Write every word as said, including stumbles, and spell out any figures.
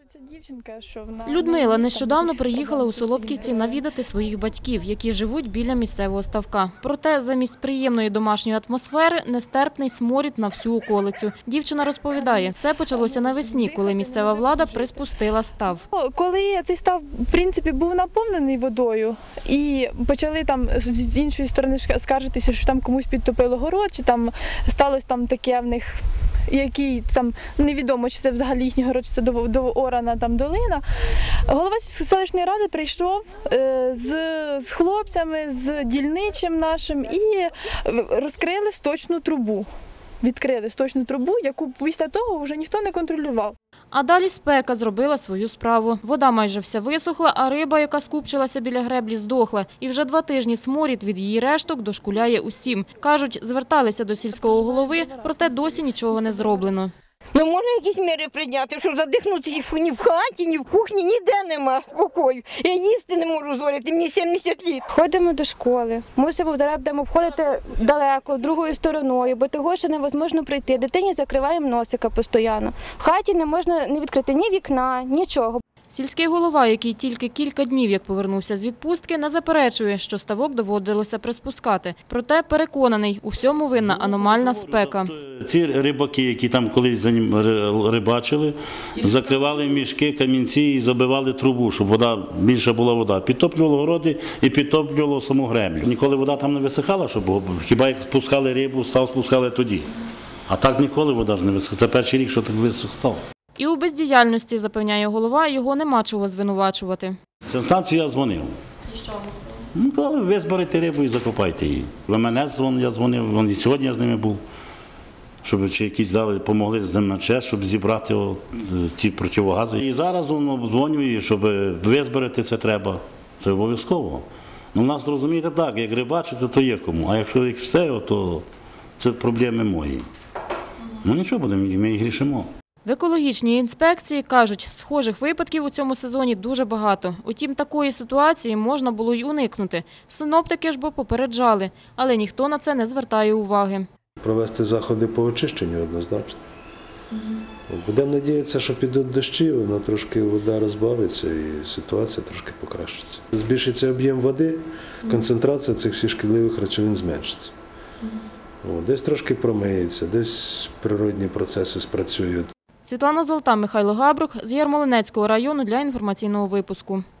Людмила нещодавно приїхала у Солопківці навідати своїх батьків, які живуть біля місцевого ставка. Проте замість приємної домашньої атмосфери нестерпний сморід на всю околицю. Дівчина розповідає, все почалося навесні, коли місцева влада приспустила став. Коли цей став, в принципі, був наповнений водою і почали там з іншої сторони скаржитися, що там комусь підтопило город, чи там сталося там таке в них, який там невідомо, чи це взагалі їхній город, чи це доорана там долина. Голова селищної ради прийшов з, з хлопцями, з дільничим нашим і розкрили сточну трубу. Відкрили сточну трубу, яку після того вже ніхто не контролював. А далі спека зробила свою справу. Вода майже вся висохла, а риба, яка скупчилася біля греблі, здохла. І вже два тижні сморід від її решток дошкуляє усім. Кажуть, зверталися до сільського голови, проте досі нічого не зроблено. Ну, можна якісь міри прийняти, щоб задихнутися ні в хаті, ні в кухні, ніде нема спокою. Я їсти не можу зварити, мені сімдесят літ. Ходимо до школи, мусимо будемо обходити далеко, другою стороною, бо того, що невозможно прийти. Дитині закриваємо носика постійно. В хаті не можна не відкрити ні вікна, нічого. Сільський голова, який тільки кілька днів як повернувся з відпустки, не заперечує, що ставок доводилося приспускати. Проте переконаний, у всьому винна аномальна спека. Ці рибаки, які там колись за ним рибачили, закривали мішки, камінці і забивали трубу, щоб вода, більше була вода. Підтоплювало городи і підтоплювало саму греблю. Ніколи вода там не висихала, щоб, хіба як спускали рибу, став спускали тоді. А так ніколи вода ж не висихала. Це перший рік, що так висохав. І у бездіяльності, запевняє голова, його нема чого звинувачувати. Цю станцію я дзвонив. І що ви сказали? Ну, але ви зберете рибу і закопайте її. В ем ен ес я дзвонив, і сьогодні я з ними був, щоб чи якісь дали, допомогли з ним на честь, щоб зібрати о, ті противогази. І зараз воно дзвоню, щоб ви зберете це треба. Це обов'язково. Ну, у нас, розумієте, так, як рибачити, то є кому. А якщо їх все, то це проблеми мої. Ну нічого, будемо, ми їх рішимо. В екологічній інспекції кажуть, схожих випадків у цьому сезоні дуже багато. Утім, такої ситуації можна було й уникнути. Синоптики ж бо попереджали, але ніхто на це не звертає уваги. Провести заходи по очищенню однозначно. Угу. Будемо надіятися, що підуть дощі, воно трошки вода розбавиться і ситуація трошки покращиться. Збільшиться об'єм води, концентрація цих всіх шкідливих речовин зменшиться. Угу. Десь трошки промиється, десь природні процеси спрацюють. Світлана Золота, Михайло Габрук з Ярмолинецького району для інформаційного випуску.